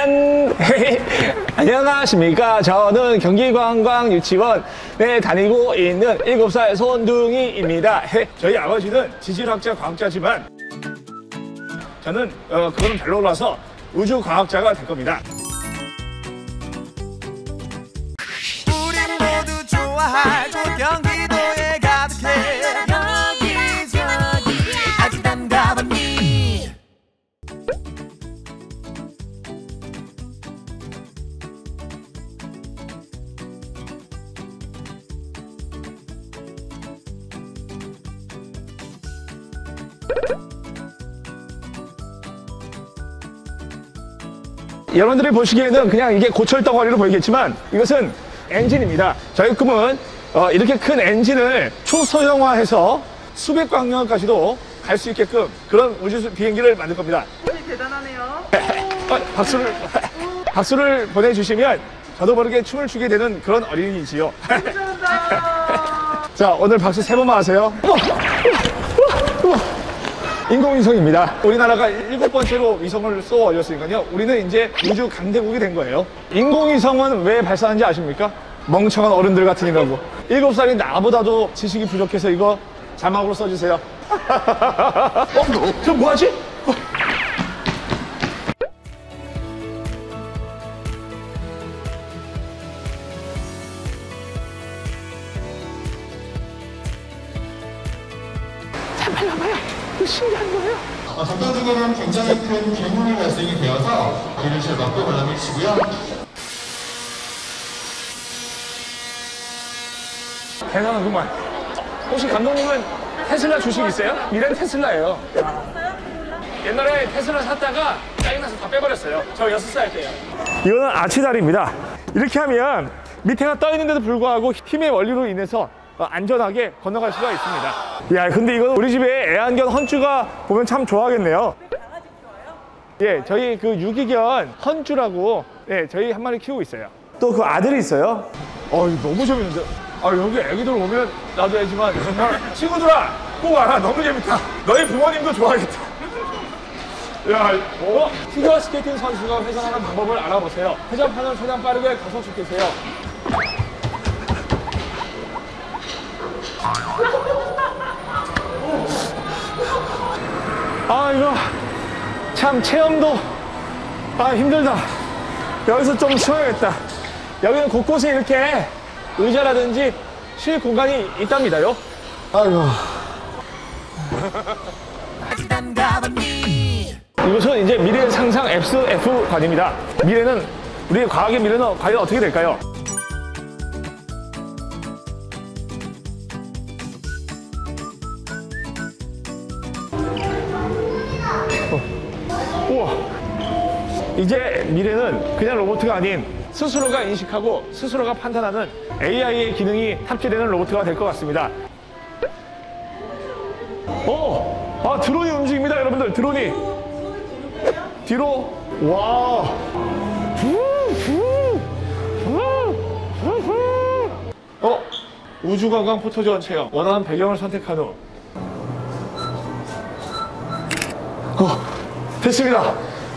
짠! 안녕하십니까. 저는 경기관광유치원에 다니고 있는 7살 손둥이입니다. 저희 아버지는 지질학자, 과학자지만 저는 그거는 별로라서 우주과학자가 될 겁니다. 우리 모두 좋아하고 경기도에 가득해 여기저기 아직 안 가봤니. 여러분들이 보시기에는 그냥 이게 고철 덩어리로 보이겠지만 이것은 엔진입니다. 저희 꿈은 이렇게 큰 엔진을 초소형화해서 수백 광년까지도 갈 수 있게끔 그런 우주 비행기를 만들 겁니다. 대단하네요. 박수를 보내주시면 저도 모르게 춤을 추게 되는 그런 어린이지요. 자, 오늘 박수 3번만 하세요. 인공위성입니다. 우리나라가 7번째로 위성을 쏘아 올렸으니까요. 우리는 이제 우주 강대국이 된 거예요. 인공위성은 왜 발사하는지 아십니까? 멍청한 어른들 같으니라고. 7살인 나보다도 지식이 부족해서 이거 자막으로 써주세요. 저 뭐하지? 잠깐 봐요. 이거 신기한 거예요. 전반적으로는 굉장히 큰 괴물이 발생이 되어서 이를 잘 막고 바람을 치고요. 대단하구만. 혹시 감독님은 테슬라 주식 있어요? 미래는 테슬라예요. 옛날에 테슬라 샀다가 짜증나서 다 빼버렸어요. 저 6살 때요. 이거는 아치다리입니다. 이렇게 하면 밑에가 떠 있는데도 불구하고 힘의 원리로 인해서 안전하게 건너갈 수가 있습니다. 야, 근데 이거 우리 집에 애완견 헌주가 보면 참 좋아하겠네요. 강아지 키워요? 예, 저희 그 유기견 헌주라고 예, 저희 한 마리 키우고 있어요. 또 그 아들이 있어요. 이거 너무 재밌는데. 여기 애기들 오면 나도 애지만 정말 친구들아 꼭 와라. 너무 재밌다. 너희 부모님도 좋아하겠다. 야, 피겨 스케이팅 선수가 회전하는 방법을 알아보세요. 회전판을 최대한 빠르게 가속시키세요. 이거 참 체험도 힘들다. 여기서 좀 쉬어야겠다. 여기는 곳곳에 이렇게 의자라든지 쉴 공간이 있답니다요. 아이고. 아직 안 가봤니. 이것은 이제 미래 상상 FF관입니다. 미래는 우리의 과학의 미래는 과연 어떻게 될까요? 우와. 이제 미래는 그냥 로봇가 아닌 스스로가 인식하고 스스로가 판단하는 AI의 기능이 탑재되는 로봇가 될 것 같습니다. 드론이 움직입니다, 여러분들. 드론이 뒤로. 와. 우주관광 포토존 체험. 원하는 배경을 선택한 후. 됐습니다.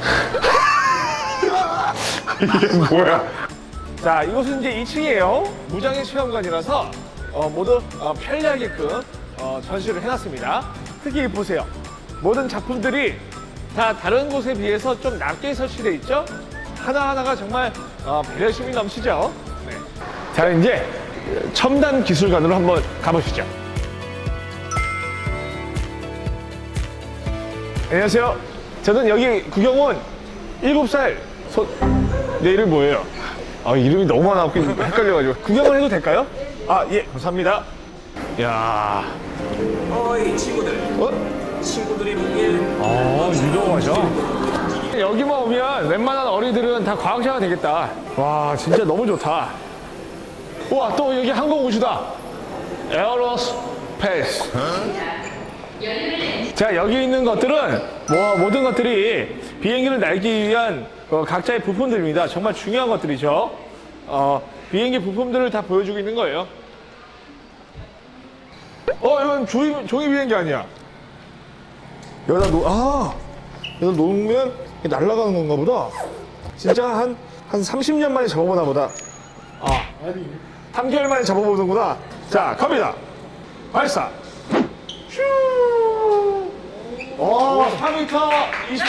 이게 뭐야? 자, 이곳은 이제 2층이에요. 무장의 체험관이라서 모두 편리하게끔 전시를 해놨습니다. 특히 보세요. 모든 작품들이 다 다른 곳에 비해서 좀 낮게 설치되어 있죠? 하나하나가 정말 배려심이 넘치죠? 네. 자, 이제 첨단 기술관으로 한번 가보시죠. 안녕하세요. 저는 여기 구경온 7살 내 이름 뭐예요? 이름이 너무 많아갖고 헷갈려가지고. 구경을 해도 될까요? 예, 감사합니다. 이야. 어이 친구들. 친구들이 보기엔 유명하죠? 여기만 오면 웬만한 어린이들은 다 과학자가 되겠다. 와, 진짜 너무 좋다. 우와, 또 여기 항공우주다. 에어로스페이스. 자, 여기 있는 것들은 모든 것들이 비행기를 날기 위한 각자의 부품들입니다. 정말 중요한 것들이죠. 비행기 부품들을 다 보여주고 있는 거예요. 이건 종이 비행기 아니야. 여기다 놓으면 날아가는 건가 보다. 진짜 한 30년 만에 잡아보나 보다. 3개월 만에 잡아보는구나. 자, 갑니다. 발사. 슈. 4m 20.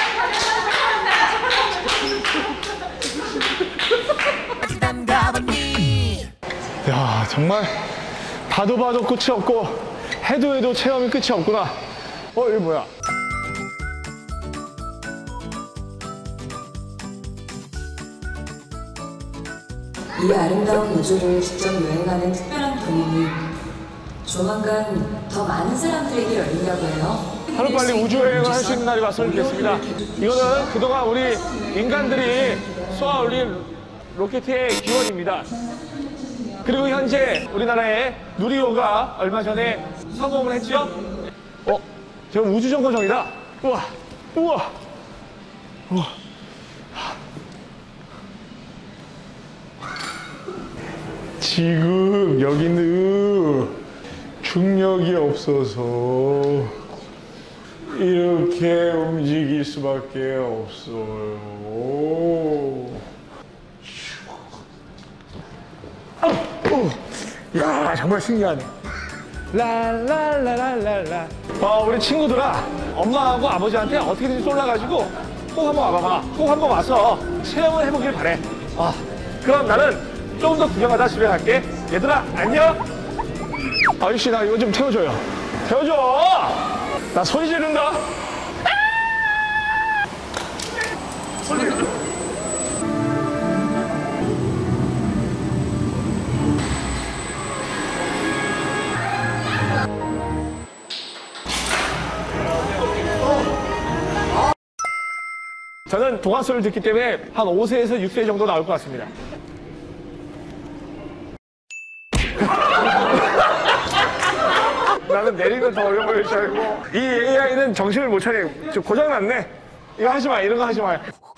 야, 정말 봐도 봐도 끝이 없고 해도 해도 체험이 끝이 없구나. 이거 뭐야? 이 아름다운 우주를 직접 여행하는 특별한 경험이 조만간 더 많은 사람들에게 열리려고 해요. 하루빨리 우주여행을 할 수 있는 날이 왔으면 좋겠습니다. 이거는 그동안 우리 인간들이 쏘아 올린 로켓의 기원입니다. 그리고 현재 우리나라의 누리호가 얼마 전에 성공을 했죠? 저 우주정거장이다. 우와, 우와, 우와. 지금 여기는 중력이 없어서 이렇게 움직일 수밖에 없어요. 야, 정말 신기하네. 랄랄랄랄랄라. 우리 친구들아, 엄마하고 아버지한테 어떻게든지 쏠라가지고 꼭 한번 와봐봐. 꼭 한번 와서 체험을 해보길 바래. 그럼 나는 좀 더 구경하다 집에 갈게. 얘들아, 안녕. 아저씨, 나 이거 좀 태워줘요. 태워줘. 나 소리 지른다. 저는 동화 소리를 듣기 때문에 한 5세에서 6세 정도 나올 것 같습니다. 나는 내리면 더 어려워 보일 줄 알고. 이 AI는 정신을 못 차려. 좀 고장났네. 이거 하지 마. 이런 거 하지 마.